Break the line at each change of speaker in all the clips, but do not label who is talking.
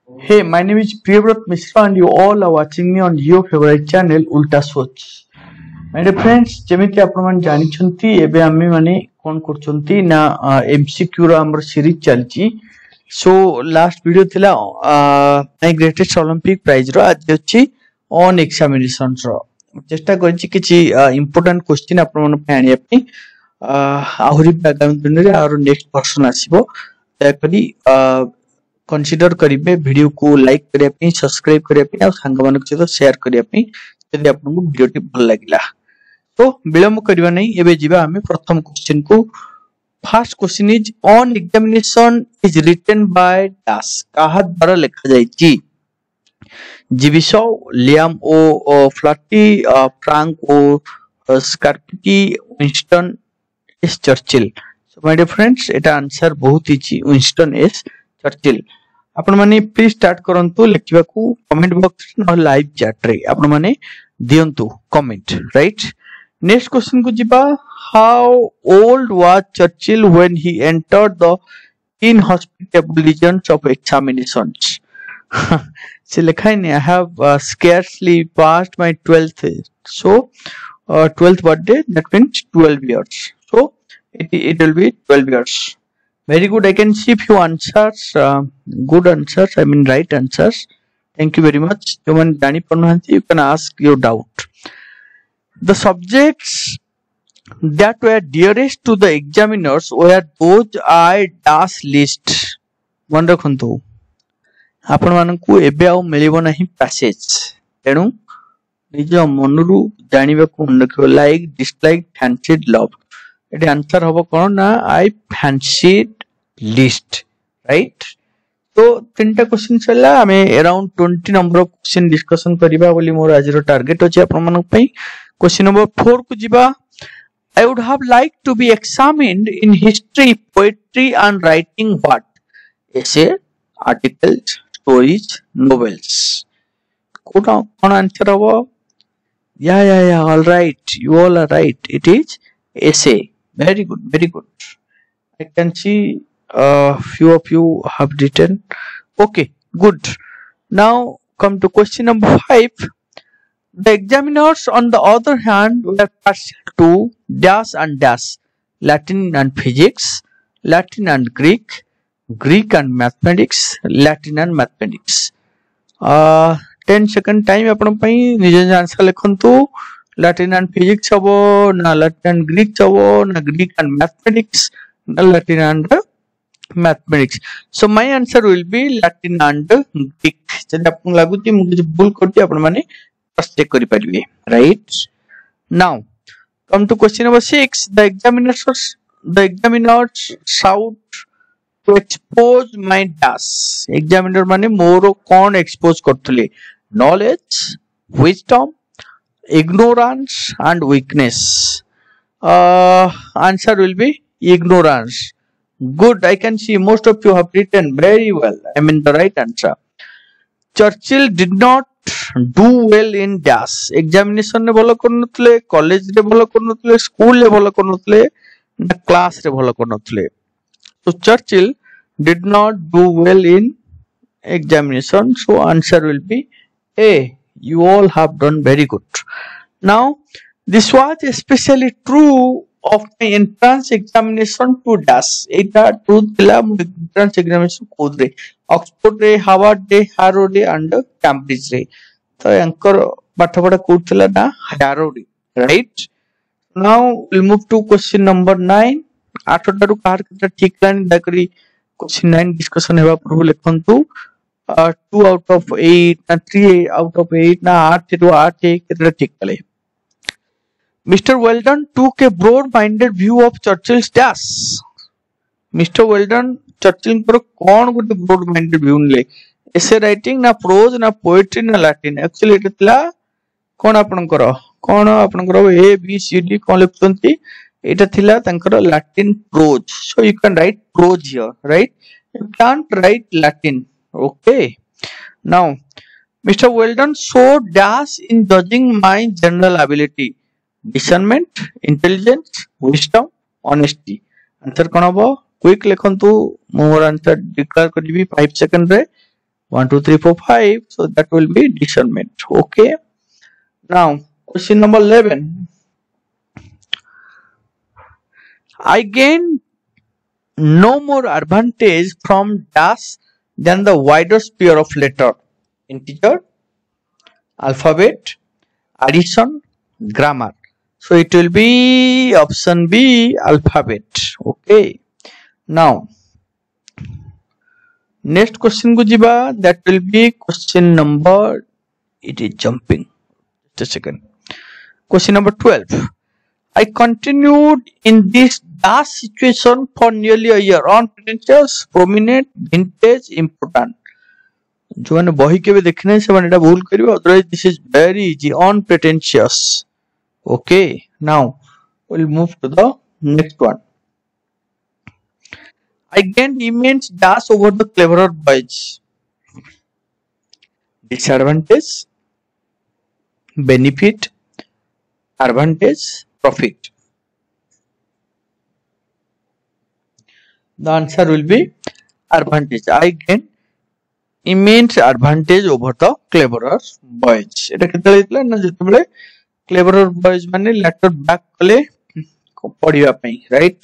Hey, my name is Priyavrat Mishra and you all are watching me on your favorite channel Ulta Soch. My dear friends, ଯେମିତି ଆପଣମାନେ ଜାଣିଛନ୍ତି ଏବେ ଆମେ ମାନେ କଣ କରୁଛନ୍ତି ନା MCQ ର ଆମର ସିରିଜ ଚାଲିଛି। ସୋ ଲାଷ୍ଟ ଭିडिଓ ଥିଲା ମାଇ ଗ୍ରେଟେଷ୍ଟ ଅଲିମ୍ପିକ ପ୍ରାଇଜ ର ଆଜି ଅଛି ଅନ୍ ଏକ୍ସାମିନେସନ୍ସ ର ଚେଷ୍ଟା କରିଛି କିଛି ଇମ୍ପୋର୍ଟାଣ୍ଟ କ୍ୱେଶ୍ଚିନ୍ ଆପଣମାନଙ୍କ ପାଇଁ ଆଣିବା ପାଇଁ ଆହୁରି ଆଗାମୀ ଦିନରେ ଆର ନେକ୍ସଟ ଭର୍ସନ ଆସିବ ଦୟାକରି कंसीडर करेंगे वीडियो को लाइक करने सब्सक्राइब करने और सांग मान सहित शेयर करने यदि आपको वीडियो भल लगे तो विलंब करवा नहीं एबे जीवा हमें प्रथम क्वेश्चन को। First question is on examination is written by dash कहा द्वारा लिखा जायछि जीविसो Liam O Flaherty Frank O स्कॉर्पिटी Winston S Churchill. So my dear friends एटा आंसर बहुत इजी विंस्टन एस चर्चिल। आपण माने प्लीज स्टार्ट करंतु लिखिबा को कमेंट बॉक्स न लाइव चैट रे आपण माने दियंतु कमेंट राइट। नेक्स्ट क्वेश्चन को जिबा how old was Churchill when he entered the inhospitable of examinations. से लिखा है I have scarcely passed my 12th so 12th birthday that means 12 years so it will be 12 years. Very good. I can see few answers, good answers. I mean right answers. Thank you very much. You can ask your doubt. The subjects that were dearest to the examiners were those I dash list. मन रखंतु आपण मानकु एबे आउ मिलिबो नाही passage तेनु निज मनरु जानिबा को रखियो लाइक डिसलाइक फैंसीड लव एटे आंसर हबो कोन ना आई फैंसीड लिस्ट राइट। तो तीनटा क्वेश्चन चला हमें around 20 number of question discussion करिबा बोली मोर आज रो टारगेट अछि आपन मानक पई। क्वेश्चन नंबर 4 को जिबा I would have like to be examined in history poetry and writing what essay articles stories novels कोन आंसर हबो या all right you all are right it is essay. Very good, very good. I can see few of you have written. Okay, good. Now come to question number 5. The examiners on the other hand were partial to dash and dash, Latin and physics, Latin and Greek, Greek and mathematics, Latin and mathematics. 10 second time अपन पई निज answer लिखंतु Latin and physics हबो ना Latin and Greek हबो ना Greek and mathematics ना Latin and mathematics. So my answer will be Latin and Greek. जदि आपन लागुची मु किछ भूल करती आपण माने क्रॉस चेक करि परिबे right. Now come to question number 6. The examiners sought to expose my dash. Examiner माने मोरो कोन एक्सपोज करथले knowledge, wisdom, ignorance and weakness. Answer will be ignorance. Good. I can see most of you have written very well. I mean the right answer. Churchill did not do well in dash. Examination रे भलो करनथले, college रे भलो करनथले, school रे भलो करनथले, ना class रे भलो करनथले. So Churchill did not do well in examination. So answer will be A. You all have done very good. Now this was especially true of my entrance examination to dash. एटा true थिला entrance examination कोड रे Oxford रे Harvard रे Harrow रे and Cambridge रे तो anchor पाठपढ़ा code थिला ना हारो रे right. Now will move to question number 9. आठटा रु कार केटा ठीक लाइन दाकरी क्वेश्चन 9 डिस्कशन हेबा पूर्व लिखंतु 2 out of 8 ना 3 out of 8 ना 8 to 8 केतरा ठीक कले। Mr. Weldon took a broad-minded view of Churchill's dash. Mr. Weldon Churchill पर कौन गुटे broad-minded view ले essay writing ना prose ना poetry ना Latin actually एटा थिला कौन आपनकर A B C D कौन लिखुंती एटा थिला तंकर Latin prose. So you can write prose here right, you can't write Latin. Okay. Now Mr. Weldon showed dash in judging my general ability, discernment, intelligence, wisdom, honesty. Answer कौन हबो quick लिखंतु मोर answer declare करबी 5 second रे 1 2 3 4 5, so that will be discernment. Okay, now question number 11. I gain no more advantage from dash than the wider sphere of letter, integer, alphabet, addition, grammar. So it will be option B, alphabet. Okay, now next question को जिबा, that will be question number, it is jumping, just a second, question number 12. I continued in this dash situation for nearly a year. Unpretentious, prominent, vintage, important. जो मैंने बही के भी देखने से मैंने भूल करियो, otherwise this is very easy. Unpretentious. Okay, now we'll move to the next one. I gained immense dash over the cleverer boys. Disadvantage, benefit, advantage, profit. The answer will be advantage. I gained immense advantage over the cleverer boys. এটা কেতে হইতলা না যেতবেলে cleverer boys মানে লেটার ব্যাক কলে পড়িবা পই, right?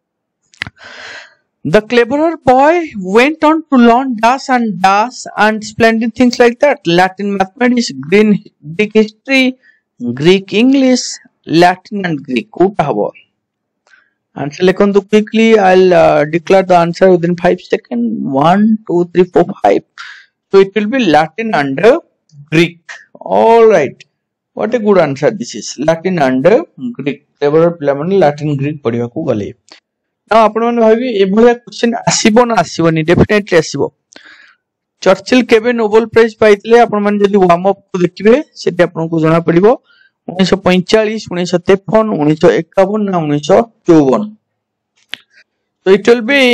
The cleverer boy went on to learn dash and splendid things like that. Latin, mathematics, Greek history, Greek English, Latin and Greek. Kota habo. Answer lekhantu quickly. I'll declare the answer within 5 seconds. 1 2 3 4 5. So it will be Latin and Greek. All right. What a good answer this is. Latin and Greek. Cleverer pilamane Latin Greek padhiba ku gale. Now आपण माने भाबी एभलिया question आसीबो ना आसीबोनी, definitely आसीबो. Churchill केबे Nobel prize पाइतले आपण माने जदी वार्म अप को देखिबे सेटी आपण को जणा पड़िबो 1945, 1953, 1951 ना 1954. So it will be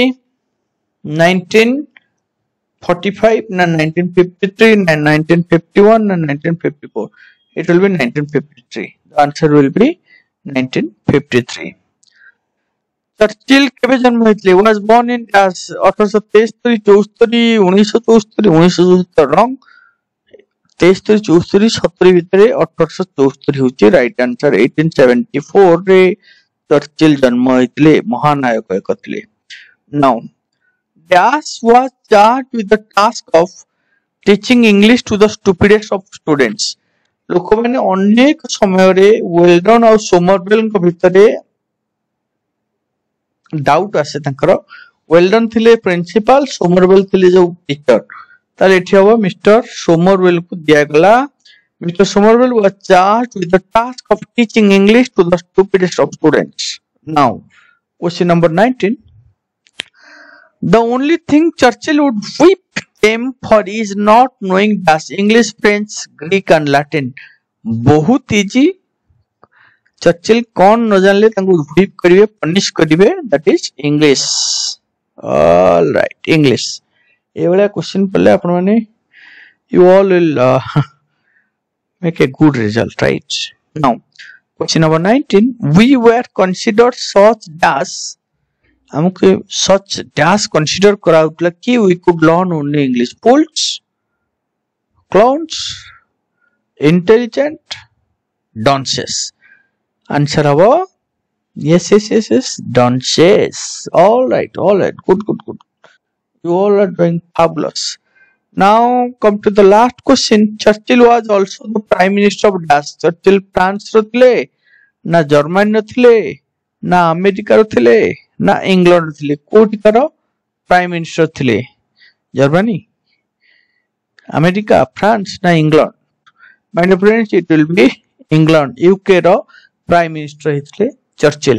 1945 na 1953 na 1951 na 1954. It will be 1953. The answer will be 1953. Churchill केबे जन्म होइतले, was born in 1873, 74, 1974, 1974 रॉन्ग, 73, 74, 70 भितरे 1874 होची राइट आंसर. 1874 रे चर्चिल जन्म होइतले, महानायक एकतले. Now Dash was charged with the task of teaching English to the stupidest of students. लोक माने अनेक समय रे वेल्डन और सोमरवेल को भितरे डाउट आसे तंकर. वेल्डन थिले प्रिंसिपल, सोमरवेल थिले जो टीचर, ताले एठी हबो मिस्टर सोमरवेल को दिया गला. Mister Somervell was charged with the task of teaching English to the stupidest of students. Now question number 19. The only thing Churchill would whip them for is not knowing dash English, French, Greek and Latin. बहुत easy. Churchill कौन न जानले तांको whip करिवे, punish करिवे, that is English. All right, English. ए वाला question पल्ले आपण माने you all will make a good result, right? Now question number 19. We were considered such dash, हमके सच dash कंसीडर कराउतला कि we could learn only English. Fools, clowns, intelligent, dunces. Answer habo yes, dunces. All right, good. You all are doing fabulous. Now come to the last question. Churchill was also the prime minister of dash. Churchill France ro thile na, Germany ro thile na, America ro thile na, England ro thile. कोठी करो prime minister thile? Germany, America, France na England? My dear friends, it will be England. UK ro Prime Minister हितले Churchill.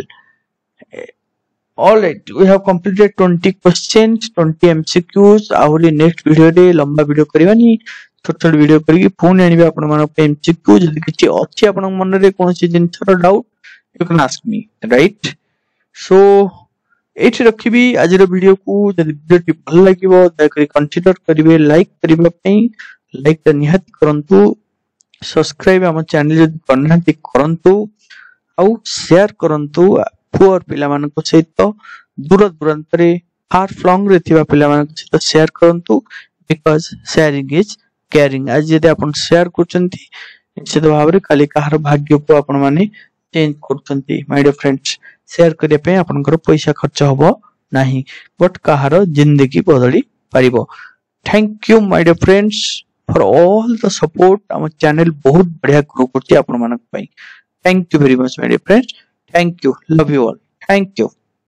All right, we have completed 20 questions, 20 MCQs. आउरी next video रे लंबा video करबानी, छोट video करके phone आनिबे आपण मानो पे MCQ. जदि किछि अछि आपण मन रे कोनसी जिंसर doubt, you can ask me, right? So एठी रखिबी आज रो वीडियो को. जदि वीडियो टी भल लागिबो दयकरी कंसीडर करिवे, लाइक करिबा पई लाइक त निहात करंतु, सब्सक्राइब हम चैनल जदि करनांती करंतु, आउ शेयर करंतु पुअर पिला मानको सहित, दूर दूरांतरे फार फ्लंग रे थिबा पिला मानको सहित शेयर करंतु. Because sharing is caring. आज यदि आपण शेयर करचंती निश्चित भाव में काली कहार भाग्य को आपण माने चेंज करचंती। माय डियर फ्रेंड्स, शेयर करिया पे आपनकर पैसा खर्च हबो नाही, बट कहार जिंदगी बदली परिबो। Thank you my dear friends for all the support. हम चैनल बहुत बढ़िया ग्रो करती आपण मानक पई। Thank you very much my dear friends. Thank you, love you all. Thank you.